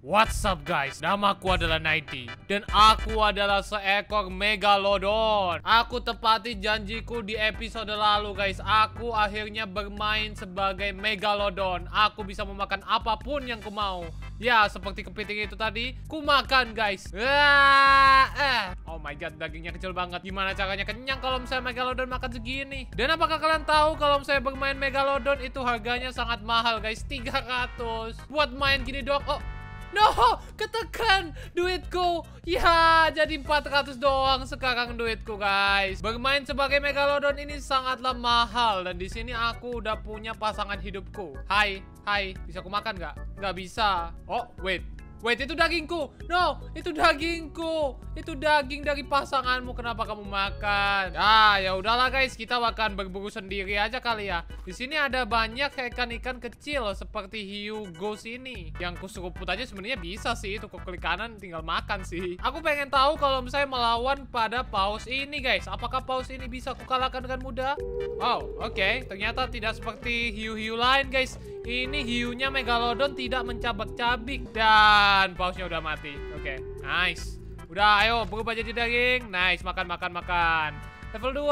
What's up guys, namaku adalah Nighty dan aku adalah seekor Megalodon. Aku tepati janjiku di episode lalu guys. Aku akhirnya bermain sebagai Megalodon. Aku bisa memakan apapun yang ku mau. Ya, seperti kepiting itu tadi, ku makan guys. Oh my god, dagingnya kecil banget. Gimana caranya kenyang kalau misalnya Megalodon makan segini? Dan apakah kalian tahu kalau misalnya bermain Megalodon itu harganya sangat mahal guys, 300. Buat main gini doang. Oh no, ketekan duitku. Ya, jadi 400 doang sekarang duitku, guys. Bermain sebagai Megalodon ini sangatlah mahal. Dan di sini aku udah punya pasangan hidupku. Hai, bisa aku makan nggak? Nggak bisa. Oh, wait, itu dagingku. No, itu dagingku. Itu daging dari pasanganmu. Kenapa kamu makan? Ya udahlah guys, kita akan berburu sendiri aja kali ya. Di sini ada banyak ikan-ikan kecil seperti hiu ghost ini. Yang kuseruput aja sebenarnya bisa sih. Itu klik kanan tinggal makan sih. Aku pengen tahu kalau misalnya melawan pada paus ini guys. Apakah paus ini bisa kukalahkan dengan mudah? Oh, oke. Ternyata tidak seperti hiu-hiu lain guys. Ini hiunya Megalodon tidak mencabik-cabik. Dan pausnya udah mati. Oke, nice. Udah, ayo berubah jadi daging. Nice, makan. Level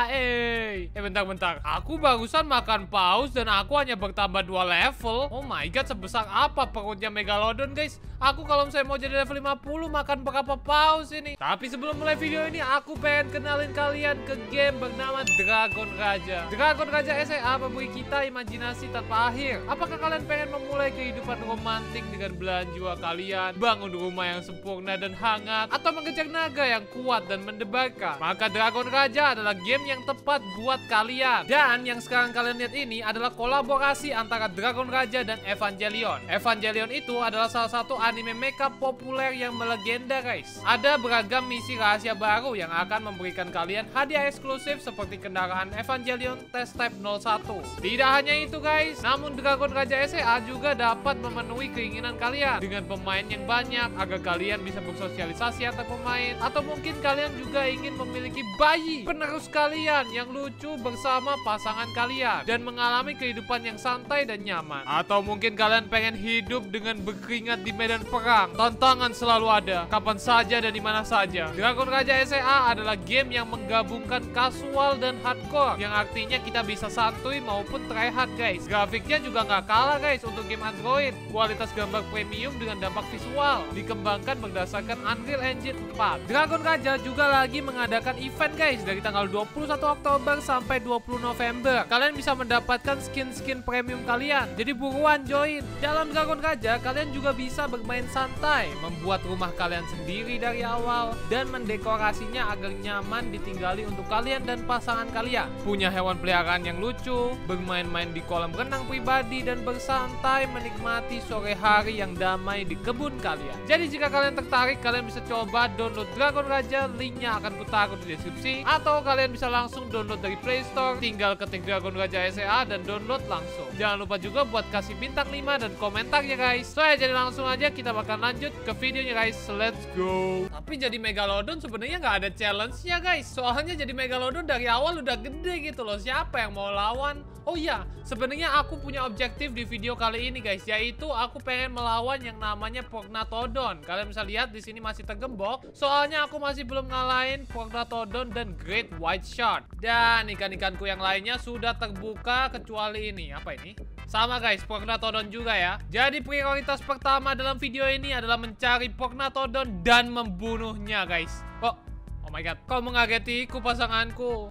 2. Bentar. Aku barusan makan paus dan aku hanya bertambah 2 level. Oh my god, sebesar apa perutnya Megalodon guys? Aku kalau misalnya mau jadi level 50 makan berapa paus ini? Tapi sebelum mulai video ini, aku pengen kenalin kalian ke game bernama Dragon Raja. Dragon Raja SEA memberi kita imajinasi tanpa akhir. Apakah kalian pengen memulai kehidupan romantik dengan belahan jiwa kalian, bangun rumah yang sempurna dan hangat, atau mengejar naga yang kuat dan mendebarkan? Maka Dragon Raja adalah game yang tepat buat kalian. Dan yang sekarang kalian lihat ini adalah kolaborasi antara Dragon Raja dan Evangelion. Evangelion itu adalah salah satu anime mecha populer yang melegenda guys. Ada beragam misi rahasia baru yang akan memberikan kalian hadiah eksklusif seperti kendaraan Evangelion Test Type 01. Tidak hanya itu guys, namun Dragon Raja SEA juga dapat memenuhi keinginan kalian dengan pemain yang banyak agar kalian bisa bersosialisasi antar pemain, atau mungkin kalian juga ingin memiliki bayi penerus kalian yang lucu bersama pasangan kalian dan mengalami kehidupan yang santai dan nyaman. Atau mungkin kalian pengen hidup dengan berkeringat di medan perang. Tantangan selalu ada, kapan saja dan di mana saja. Dragon Raja SEA adalah game yang menggabungkan casual dan hardcore, yang artinya kita bisa santuy maupun tryhard guys. Grafiknya juga nggak kalah guys untuk game Android. Kualitas gambar premium dengan dampak visual, dikembangkan berdasarkan Unreal Engine 4. Dragon Raja juga lagi mengadakan event guys dari tanggal 21 Oktober sampai 20 November. Kalian bisa mendapatkan skin-skin premium kalian. Jadi buruan join. Dalam Dragon Raja kalian juga bisa bermain santai, membuat rumah kalian sendiri dari awal, dan mendekorasinya agar nyaman ditinggali untuk kalian dan pasangan kalian. Punya hewan peliharaan yang lucu, bermain-main di kolam renang pribadi, dan bersantai menikmati sore hari yang damai di kebun kalian. Jadi jika kalian tertarik, kalian bisa coba download Dragon Raja. Linknya akan kutaruh di deskripsi, atau kalian bisa langsung download dari Play Store. Tinggal ketik Dragon Raja SEA dan download langsung. Jangan lupa juga buat kasih bintang 5 dan komentar ya guys. Jadi langsung aja kita bakal lanjut ke videonya guys. Let's go. Tapi jadi Megalodon sebenarnya nggak ada challenge-nya guys. Soalnya jadi Megalodon dari awal udah gede gitu loh. Siapa yang mau lawan? Oh iya, sebenarnya aku punya objektif di video kali ini guys, yaitu aku pengen melawan yang namanya Prognathodon. Kalian bisa lihat di sini masih tergembok. Soalnya aku masih belum ngalahin Prognathodon dan Great White Shark. Dan ikan-ikanku yang lainnya sudah terbuka kecuali ini. Apa ini? Sama guys, Prognathodon juga ya. Jadi prioritas pertama dalam video ini adalah mencari Prognathodon dan membunuhnya guys. Oh my god, kau mengagetiku pasanganku.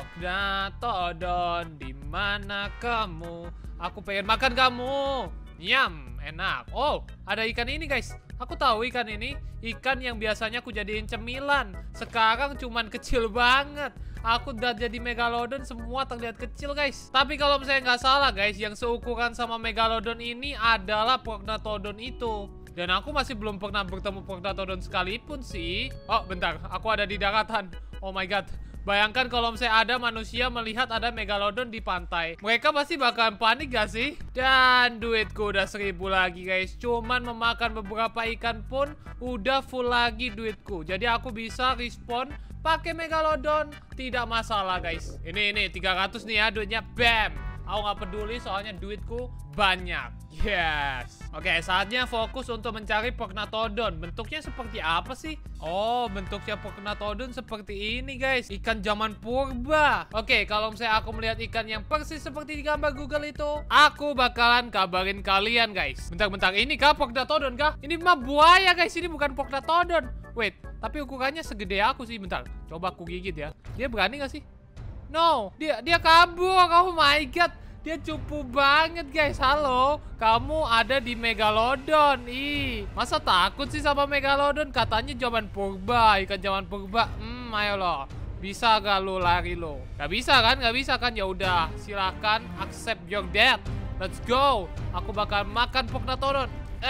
Prognathodon, di mana kamu? Aku pengen makan kamu. Nyam, enak. Oh, ada ikan ini guys. Aku tahu ikan ini, ikan yang biasanya aku jadiin cemilan. Sekarang cuman kecil banget. Aku udah jadi Megalodon, semua terlihat kecil guys. Tapi kalau misalnya nggak salah guys, yang seukuran sama Megalodon ini adalah Prognathodon itu. Dan aku masih belum pernah bertemu Prognathodon sekalipun sih. Oh bentar, aku ada di daratan. Oh my god. Bayangkan kalau misalnya ada manusia melihat ada Megalodon di pantai. Mereka pasti bakalan panik gak sih? Dan duitku udah 1000 lagi guys. Cuman memakan beberapa ikan pun udah full lagi duitku. Jadi aku bisa respawn pakai Megalodon. Tidak masalah guys. Ini 300 nih ya duitnya. Bam. Aku nggak peduli soalnya duitku banyak. Yes. Oke, saatnya fokus untuk mencari Prognathodon. Bentuknya seperti apa sih? Oh, bentuknya Prognathodon seperti ini guys. Ikan zaman purba. Oke, kalau misalnya aku melihat ikan yang persis seperti di gambar Google itu, aku bakalan kabarin kalian guys. Bentar-bentar, ini kah Prognathodon kah? Ini mah buaya guys, ini bukan Prognathodon. Wait, tapi ukurannya segede aku sih. Bentar, coba aku gigit ya. Dia berani gak sih? No, dia kabur. Oh my god. Dia cupu banget guys. Halo, kamu ada di Megalodon. Ih, masa takut sih sama Megalodon? Katanya zaman purba, ikan zaman purba. Ayo lo. Bisa gak lu lari lo? Gak bisa kan? Gak bisa kan? Ya udah, silakan accept your death. Let's go. Aku bakal makan Prognathodon.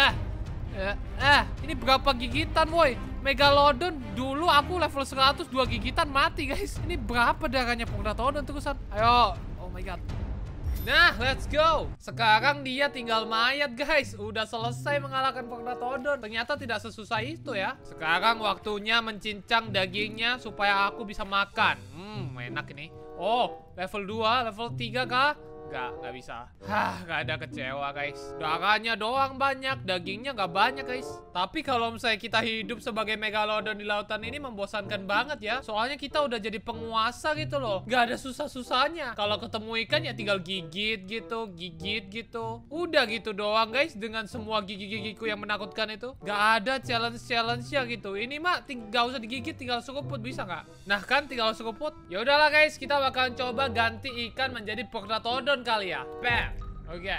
Ini berapa gigitan boy? Megalodon dulu aku level 100 2 gigitan mati guys. Ini berapa darahnya Prognathodon terusan? Ayo. Oh my god. Nah, let's go. Sekarang dia tinggal mayat guys. Udah selesai mengalahkan Prognathodon. Ternyata tidak sesusah itu ya. Sekarang waktunya mencincang dagingnya supaya aku bisa makan. Enak ini. Oh, level 2, level 3 kah? Gak bisa. Gak ada, kecewa guys. Darahnya doang banyak, dagingnya gak banyak guys. Tapi kalau misalnya kita hidup sebagai Megalodon di lautan ini membosankan banget ya. Soalnya kita udah jadi penguasa gitu loh. Gak ada susah-susahnya. Kalau ketemu ikan ya tinggal gigit gitu. Udah gitu doang guys. Dengan semua gigi-gigiku yang menakutkan itu. Gak ada challenge-challenge-nya gitu. Ini mah gak usah digigit, tinggal seruput, bisa gak? Nah kan, tinggal seruput. Ya udahlah guys, kita bakalan coba ganti ikan menjadi Prognathodon kali ya. Bam. Oke.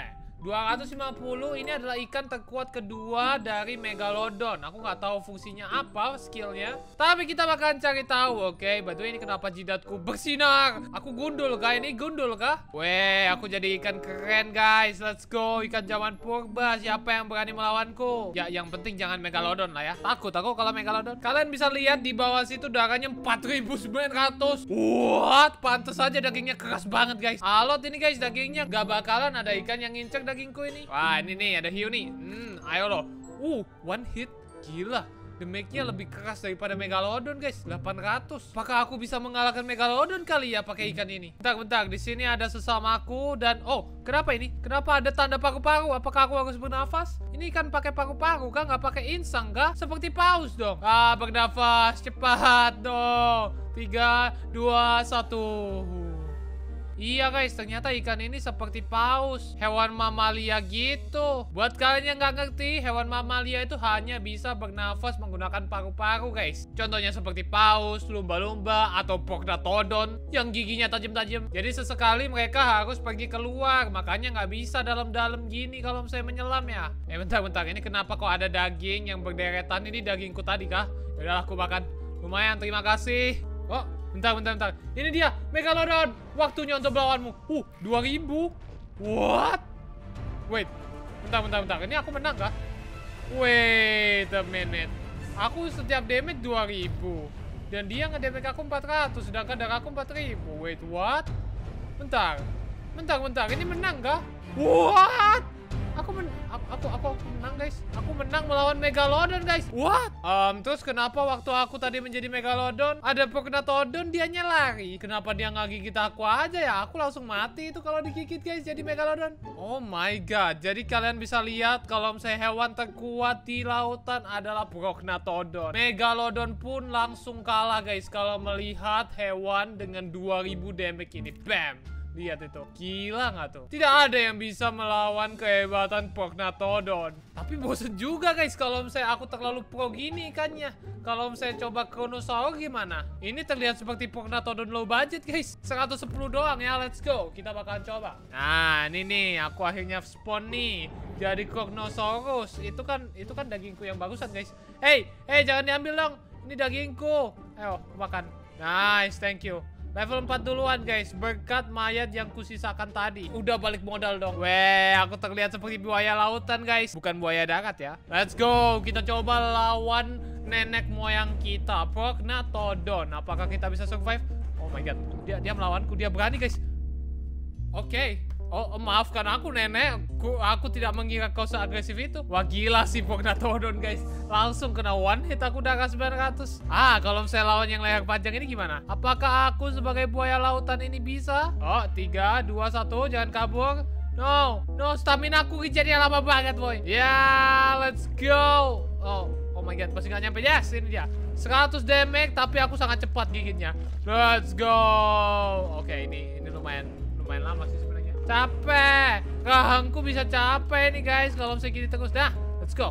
250 ini adalah ikan terkuat kedua dari Megalodon. Aku nggak tahu fungsinya apa, skillnya. Tapi kita bakalan cari tahu, oke? By the way, ini kenapa jidatku bersinar? Aku gundul kah? Ini gundul kah? Weh, aku jadi ikan keren guys. Let's go, ikan zaman purba. Siapa yang berani melawanku? Ya, yang penting jangan Megalodon lah ya. Takut aku kalau Megalodon. Kalian bisa lihat di bawah situ darahnya 4900. What? Pantes aja dagingnya keras banget guys. Alot ini guys, dagingnya gak bakalan ada ikan yang ngincer dagingku ini. Wah, ini nih ada hiu nih. Ayo loh. One hit. Gila. Damage-nya lebih keras daripada Megalodon guys. 800. Apakah aku bisa mengalahkan Megalodon kali ya pakai ikan ini? Bentar. Di sini ada sesamaku dan kenapa ini? Kenapa ada tanda paru-paru? Apakah aku harus bernafas? Ini kan pakai paru-paru kan? Nggak pakai insang kah? Seperti paus dong. Bernafas cepat dong. 3, 2, 1. Iya guys, ternyata ikan ini seperti paus, hewan mamalia gitu. Buat kalian yang nggak ngerti, hewan mamalia itu hanya bisa bernafas menggunakan paru-paru guys. Contohnya seperti paus, lumba-lumba, atau Prognathodon yang giginya tajam-tajam. Jadi sesekali mereka harus pergi keluar, makanya nggak bisa dalam-dalam gini kalau saya menyelam ya. Bentar, ini kenapa kok ada daging yang berderetan? Ini dagingku tadi kah? Yaudah aku makan. Lumayan, terima kasih. Bentar. Ini dia, Megalodon. Waktunya untuk melawanmu. 2000. What? Wait. Bentar. Ini aku menang kah? Wait a minute. Aku setiap damage 2000. Dan dia ngedamage aku 400. Sedangkan darahku 4000. Wait, what? Bentar. Ini menang kah? What? Aku menang guys. Aku menang melawan Megalodon guys. What? Terus kenapa waktu aku tadi menjadi Megalodon ada Prognathodon dianya lari? Kenapa dia nggak gigit aku aja ya? Aku langsung mati itu kalau digigit guys jadi Megalodon. Oh my god. Jadi kalian bisa lihat kalau misalnya hewan terkuat di lautan adalah Prognathodon. Megalodon pun langsung kalah guys kalau melihat hewan dengan 2000 damage ini. Bam. Lihat itu, gila nggak tuh? Tidak ada yang bisa melawan kehebatan Prognathodon. Tapi bosen juga guys kalau misalnya aku terlalu pro gini ikannya. Kalau misalnya coba Kronosaur gimana? Ini terlihat seperti Prognathodon low budget guys. 110 doang ya, let's go. Kita bakalan coba. Nah, ini nih, aku akhirnya spawn nih. Jadi Kronosaurus. Itu kan dagingku yang bagusan guys. Hey, jangan diambil dong. Ini dagingku. Ayo, makan. Nice, thank you. Level 4 duluan guys, berkat mayat yang kusisakan tadi. Udah balik modal dong. Weh, aku terlihat seperti buaya lautan guys. Bukan buaya darat ya. Let's go, kita coba lawan nenek moyang kita, Prognathodon. Apakah kita bisa survive? Oh my god, dia melawanku, dia berani guys. Oke, Oh, maafkan aku nenek. Aku tidak mengira kau seagresif itu. Wah gila sih Pognatodon guys. Langsung kena one hit aku udah 900. Kalau saya lawan yang leher panjang ini gimana? Apakah aku sebagai buaya lautan ini bisa? Oh 3, 2, 1 jangan kabur. No, stamina aku kejadian lama banget boy. Let's go. Oh my god, masih gak nyampe. Yes, ini dia 100 damage, tapi aku sangat cepat gigitnya. Let's go. Oke, ini lumayan lama sih sebenarnya. Capek. Rahangku bisa capek nih guys kalau saya gini terus. Dah, let's go.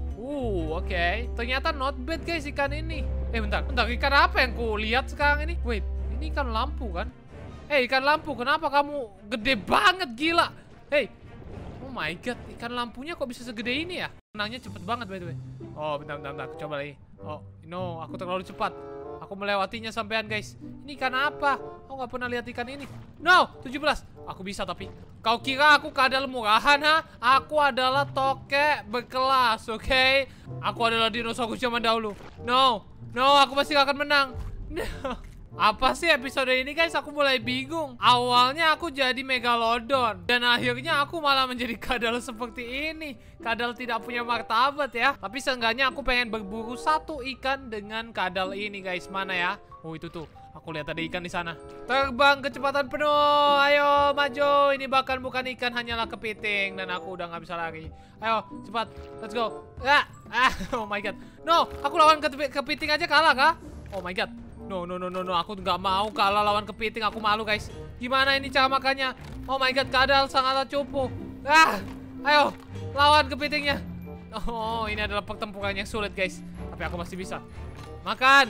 Oke. Ternyata not bad guys ikan ini. Bentar, ikan apa yang ku lihat sekarang ini? Wait, ini ikan lampu kan? Ikan lampu, kenapa kamu gede banget gila? Oh my god, ikan lampunya kok bisa segede ini ya? Menangnya cepet banget by the way. Oh, bentar, aku coba lagi. Oh, no, aku terlalu cepat. Aku melewatinya sampean guys. Ini ikan apa? Aku nggak pernah lihat ikan ini. No, 17. Aku bisa tapi. Kau kira aku kadal murahan ha? Aku adalah tokek berkelas, oke? Aku adalah dinosaurus zaman dahulu. No, aku pasti gak akan menang. No. Apa sih episode ini guys? Aku mulai bingung. Awalnya aku jadi Megalodon dan akhirnya aku malah menjadi kadal seperti ini. Kadal tidak punya martabat ya. Tapi seenggaknya aku pengen berburu satu ikan dengan kadal ini guys. Mana ya? Oh itu tuh. Aku lihat ada ikan di sana. Terbang kecepatan penuh. Ayo maju. Ini bahkan bukan ikan, hanyalah kepiting dan aku udah nggak bisa lari. Ayo cepat. Let's go. Oh my god. No, aku lawan kepiting aja kalah kah? Oh my god. No, aku nggak mau kalah lawan kepiting, aku malu guys. Gimana ini cara makannya? Oh my god, kadal sangatlah cupu. Ayo, lawan kepitingnya. Oh, ini adalah pertempuran yang sulit guys. Tapi aku masih bisa. Makan,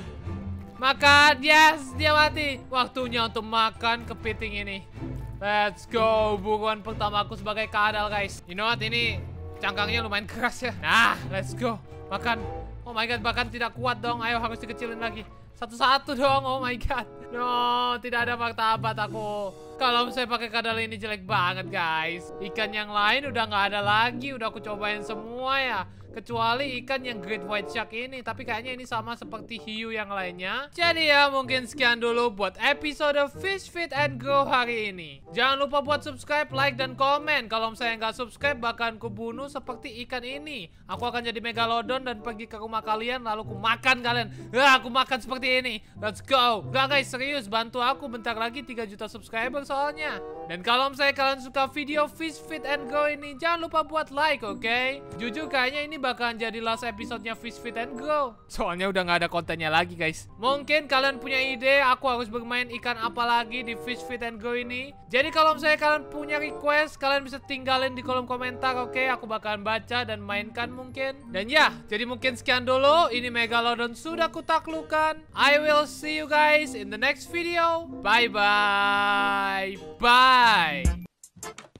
yes, dia mati. Waktunya untuk makan kepiting ini. Let's go, buruan pertamaku sebagai kadal guys. You know what, ini cangkangnya lumayan keras ya. Nah, let's go, makan. Oh my god, bahkan tidak kuat dong. Ayo, harus dikecilin lagi. Satu-satu dong, oh my god. No, tidak ada martabat aku. Kalau saya pakai kadal ini jelek banget guys. Ikan yang lain udah nggak ada lagi. Udah aku cobain semua ya. Kecuali ikan yang Great White Shark ini. Tapi kayaknya ini sama seperti hiu yang lainnya. Jadi ya mungkin sekian dulu buat episode Fish Feed and Grow hari ini. Jangan lupa buat subscribe, like, dan komen. Kalau misalnya nggak subscribe bahkan kubunuh seperti ikan ini. Aku akan jadi Megalodon dan pergi ke rumah kalian. Lalu ku makan kalian. Aku makan seperti ini. Let's go. Gak guys, serius bantu aku. Bentar lagi 3 juta subscriber soalnya. Dan kalau misalnya kalian suka video Fish Feed and Grow ini, jangan lupa buat like, oke? Jujur kayaknya ini bakalan jadi last episode-nya Fish Feed and Grow. Soalnya udah nggak ada kontennya lagi guys. Mungkin kalian punya ide aku harus bermain ikan apa lagi di Fish Feed and Grow ini. Jadi kalau misalnya kalian punya request, kalian bisa tinggalin di kolom komentar, oke? Aku bakalan baca dan mainkan mungkin. Dan ya, jadi mungkin sekian dulu. Ini Megalodon sudah kutaklukkan. I will see you guys in the next video. Bye bye. Bye.